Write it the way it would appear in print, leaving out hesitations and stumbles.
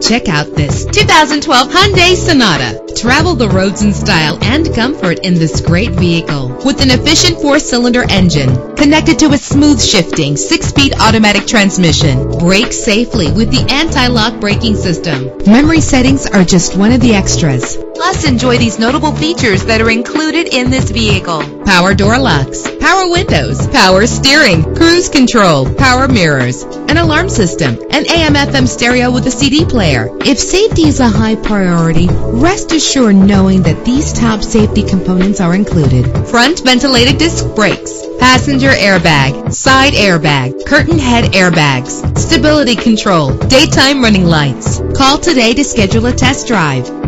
Check out this 2012 Hyundai Sonata. Travel the roads in style and comfort in this great vehicle. With an efficient 4-cylinder engine connected to a smooth shifting 6-speed automatic transmission. Brake safely with the anti-lock braking system. Memory settings are just one of the extras. Plus, enjoy these notable features that are included in this vehicle: power door locks, power windows, power steering, cruise control, power mirrors, an alarm system, an AM/FM stereo with a CD player. If safety is a high priority, rest assured knowing that these top safety components are included: front ventilated disc brakes, passenger airbag, side airbag, curtain head airbags, stability control, daytime running lights. Call today to schedule a test drive.